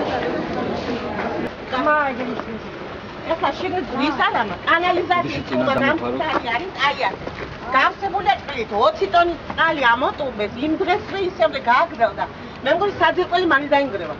ეხლა შეგიძლია სანამ კანალიზაციის წყობა გამხდარი არის აია. გავსებულია წყლით 20 ტონი წყალი ამოტუბეს იმ დღესვე ისევ გააგრძელდა. მე მგონი საძირკველი მალე დაინგრევა.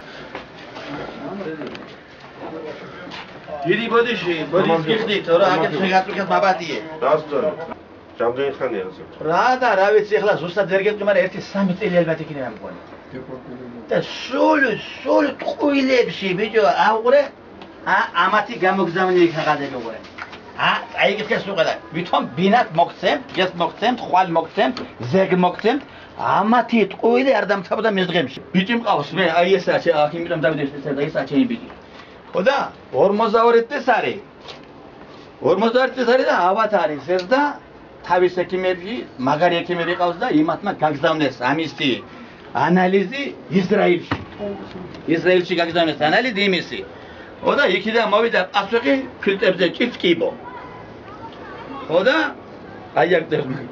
დიდი ბოდიში გიხდით რა აკეთე გაწუხეთ მაბადიე. დასწორე. რამდენი ხანია ასე? რა და რა ვიცი ეხლა ზუსტად ვერ გეტყვი, მაგრამ 1-3 წელი ალბათ იქნება მგონი. და სულ ტყუილებში ბიჭო აუღრე ამათი გამოგზავნილი ქაღალდები უყურე. აიგეთ უყურე. ვითომ ბინათ მოგცემთ, გეს მოგცემთ, ხვალ მოგცემთ, ზეგ მოგცემთ. ამათი ტყუილი არ დამთავრდა მის დღემში. ბიჭი მყავს მე, აი ესა აქ იმიტომ დავიდეს ესა და ესა ჩემი ბიჭი. ხო და 42 წელს არის. 42 წელს არის და ავათ არის ეს და თავის ექიმები, მაგარი ექიმები ყავს და იმათმა გაგზავნეს ამისი ანალიზი ისრაელში. ისრაელში გაგზავნეს ანალიზი იმისი. ხო და იქიდან მოვიდა პასუხი ფილტრებზე ჭიფკიბო. ხო და აი აქ წერმა.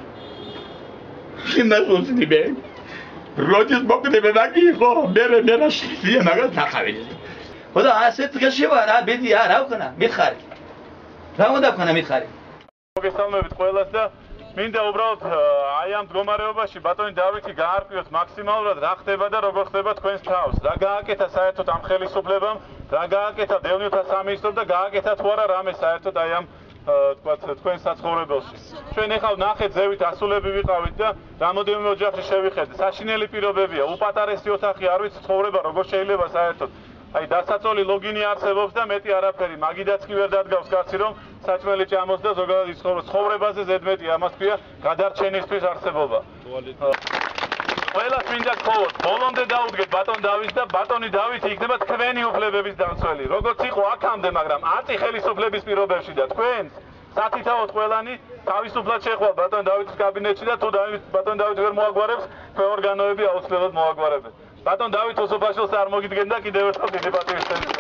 იმასოც ნიბე. როდის მოკდება დაგი ხო? მე შეიძლება მაგას ნახავდი. ხო და ასეთ დღეში ვარ რა ბედი რა ვქნა? მითხარი. რა უნდა ვქნა მითხარი? მოგესალმებით ყველას და მინდა უბრალოდ აი ამ მდგომარეობაში ბატონი დავითი გაარკვიოთ მაქსიმალურად რა ხდება და როგორ ხდება თქვენს თავს. რა გააკეთა საერთოდ ამ ხელისუფლებამ, რა გააკეთა დევნილთა სამინისტრომ და გააკეთა თუ არა რამე საერთოდ აი ამ თქვენ საცხოვრებელში. ჩვენ ახლა ნახეთ ზევით ასულები ვიყავით და რამოდენიმე ოჯახში შევიხედეთ. საშინელი პირობებია, უპატარესი ოთახი არ ვიცი ცხოვრება როგორ შეიძლება საერთოდ. აი დასაწოლი ლოგინი არსებობს და მეტი არაფერი. მაგიდაც კი ვერ დადგავს კაცი რომ საჭმელი ჭამოს და ზოგადად იცხოვროს. ცხოვრებაზე ზედმეტი ამას ქვია გადარჩენისთვის არსებობა. ყველას მინდა გქოვოთ, ბოლომდე დაუდგეთ ბატონ დავითს და ბატონი დავითი იქნება თქვენი უფლებების დამცველი. როგორც იყო აქამდე, მაგრამ აწი ხელისუფლების პირობებში და თქვენს სათითაოდ ყველანი თავისუფლად შეხვალ ბატონ დავითის კაბინეტში და თუ ბატონ დავითი ვერ მოაგვარებს, თქვენ ორგანოები აუცილებლად მოაგვარებენ. ბატონ დავით უსუფაშვილს არ მოგიდგენ და კიდევ ერთხელ დიდი პატივისცემით.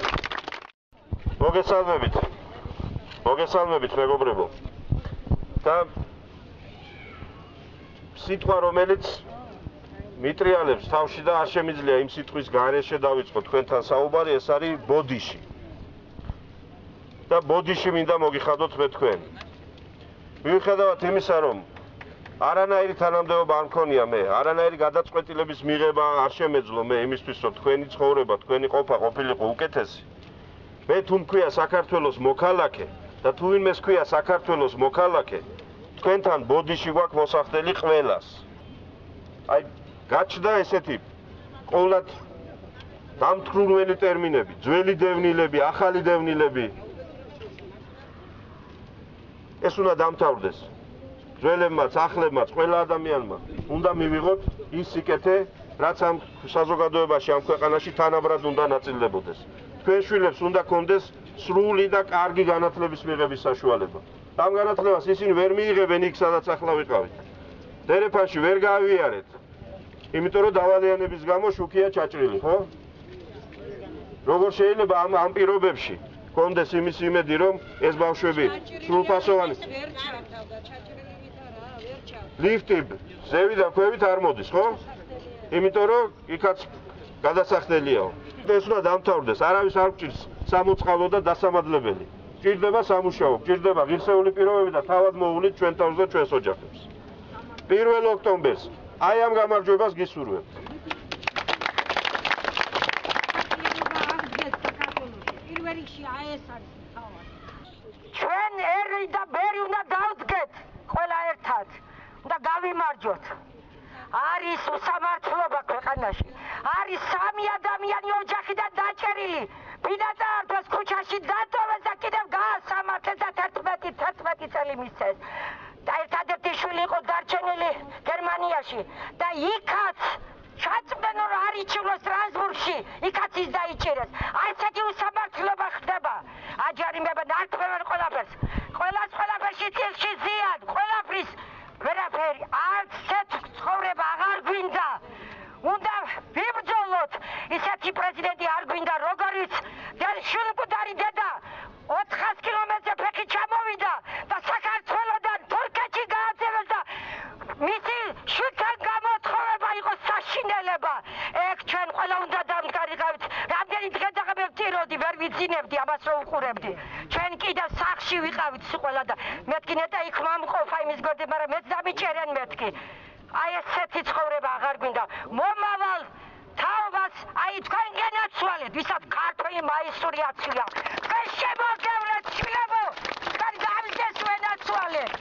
მოგესალმებით მეგობრებო. და სიტყვა რომელიც მიტრიალებს თავში და არ შემიძლია იმ სიტყვის გარეშე დავიწყო თქვენთან საუბარი, ეს არის ბოდიში. და ბოდიში მინდა მოგიხადოთ მე თქვენ. მიუხედავად იმისა, რომ არანაირი თანამდებობა არ მქონია მე, არანაირი გადაწყვეტილების მიღება არ შემეძლო მე იმისთვის, რომ თქვენი ცხოვრება, თქვენი ყოფა ყოფილიყო უკეთესი. მე თუ მქვია საქართველოს მოქალაქე და თუ ვინმეს ქვია საქართველოს მოქალაქე, თქვენთან ბოდიში გვაქვს მოსახდელი ყველას. აი გაჩნდა ესეთი ყოვლად დამთხრული ტერმინები, ძველი დევნილები, ახალი დევნილები. ეს უნდა დამთავრდეს. ძველებმაც, ახლებმაც, ყველა ადამიანმა უნდა მივიღოთ ის სიკეთე, რაც ამ საზოგადოებაში, ამ ქვეყანაში თანაბრად უნდა ნაწილდებოდეს. თქვენ შვილებს უნდა გქონდეს სრული და კარგი განათლების მიღების საშუალება. ამ განათლებას ისინი ვერ მიიღებენ იქ, სადაც ახლა ვიყავით. დერეფანში ვერ გაავიარეთ. იმიტომ რომ დავალიანების გამო შუქია ჩაჭრილი, ხო? როგორ შეიძლება ამ პირობებში გქონდეს იმის იმედი, რომ ეს ბავშვები სრულფასოვანი ლიფტი ზევიდან ქვევით არ მოდის, ხო? იმიტომ რომ იქაც გადასახდელიაო. ეს უნდა დამთავრდეს, არავის არ გჭირს სამოწყალო და დასამადლებელი. გჭირდება სამუშაო, გჭირდება ღირსეული პირობები და თავად მოულით ჩვენ თავს და ჩვენს ოჯახებს. 1 ოქტომბერს აი ამ გამარჯვებას გისურვებთ. ჩვენ ერი და ბერი უნდა დავდგეთ ყველა ერთად. და გავიმარჯვოთ. არის უსამართლობა ქვეყანაში. არის 3 ადამიანი ოჯახიდან დაჭერილი. ბინადარდეს ქუჩაში დატოვეს და კიდევ გაასამართლეს და 11 წელი მისცეს. და ერთადერთი შვილი იყო დარჩენილი გერმანიაში და იქაც ჩაწვდნენ რომ არ იჭიროს ტრანსბურგში, იქაც ის დაიჭირეს. ასეთი უსამართლობა ხდება. აჯარიმებენ არქმევენ ყველაფერს. ყველაფერში წილში ზიან, ყველაფრის ვერაფერი, არც ეს ცხოვრება აღარ გვინდა. უნდა ვიბრძოლოთ. ისეთი პრეზიდენტი არ გვინდა, როგორიც შვილმკვდარი დედა 400 კილომეტრზე ფეხით ჩამოვიდა და საქართველოდან თურქეთში გააძევეს და მისი შვილთან გამოთხოვება იყო საშინელება. ეგ ჩვენ ყველა უნდა დამდგარიყავით. რამდენი დღე მივდიოდი, ვერ ვიძინებდი ამას რომ უყურებდი. ჩვენ კიდევ სახში ვიყავით სიყველა და მეთქი ნეტა იქ მომყოფა იმის გორდი, მაგრამ მეც დამიჭერენ მეთქი. აი ესეთი ცხოვრება აღარ გვინდა. მომავალ თაობას აი თქვენ გენაცვალეთ, ვისაც ქართული მაისური აცვია. ეს შემოგევლეთ შვილებო, თქვენ გავიდეს ვენაცვალეთ.